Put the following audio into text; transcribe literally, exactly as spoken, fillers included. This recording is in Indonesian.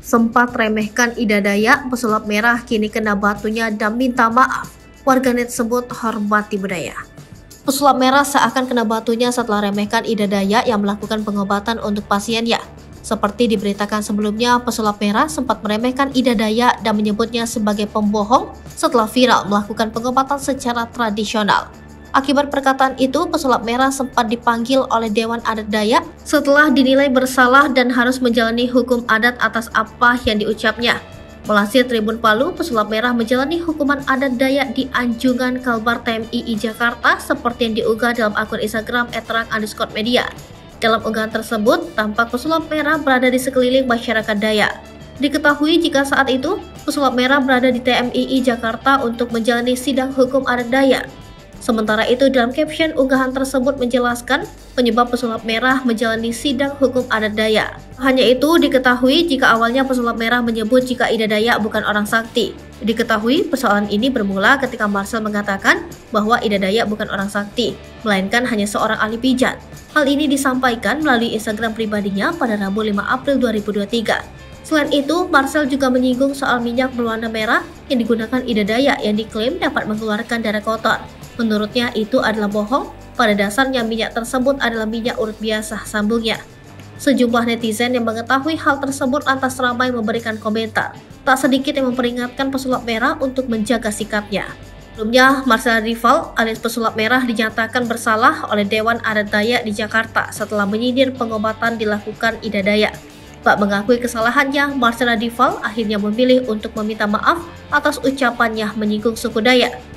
Sempat remehkan Ida Dayak, pesulap merah kini kena batunya dan minta maaf. Warganet sebut hormati budaya. Pesulap merah seakan kena batunya setelah remehkan Ida Dayak yang melakukan pengobatan untuk pasiennya. Seperti diberitakan sebelumnya, pesulap merah sempat meremehkan Ida Dayak dan menyebutnya sebagai pembohong setelah viral melakukan pengobatan secara tradisional. Akibat perkataan itu, pesulap merah sempat dipanggil oleh Dewan Adat Dayak setelah dinilai bersalah dan harus menjalani hukum adat atas apa yang diucapnya. Melansir Tribun Palu, pesulap merah menjalani hukuman adat Dayak di Anjungan Kalbar T M I I Jakarta seperti yang diunggah dalam akun Instagram et terang underscore media. Dalam unggahan tersebut, tampak pesulap merah berada di sekeliling masyarakat Dayak. Diketahui jika saat itu, pesulap merah berada di T M I I Jakarta untuk menjalani sidang hukum adat Dayak. Sementara itu, dalam caption unggahan tersebut menjelaskan penyebab pesulap merah menjalani sidang hukum adat Dayak. Hanya itu, diketahui jika awalnya pesulap merah menyebut jika Ida Dayak bukan orang sakti. Diketahui persoalan ini bermula ketika Marcel mengatakan bahwa Ida Dayak bukan orang sakti, melainkan hanya seorang ahli pijat. Hal ini disampaikan melalui Instagram pribadinya pada Rabu lima April dua ribu dua puluh tiga. Selain itu, Marcel juga menyinggung soal minyak berwarna merah yang digunakan Ida Dayak yang diklaim dapat mengeluarkan darah kotor. Menurutnya itu adalah bohong, pada dasarnya minyak tersebut adalah minyak urut biasa, sambungnya. Sejumlah netizen yang mengetahui hal tersebut lantas ramai memberikan komentar. Tak sedikit yang memperingatkan pesulap merah untuk menjaga sikapnya. Sebelumnya, Marcel Rival alias pesulap merah dinyatakan bersalah oleh Dewan Adat Dayak di Jakarta setelah menyindir pengobatan dilakukan Ida Dayak. Tak mengakui kesalahannya, Marcel Rival akhirnya memilih untuk meminta maaf atas ucapannya menyinggung suku Dayak.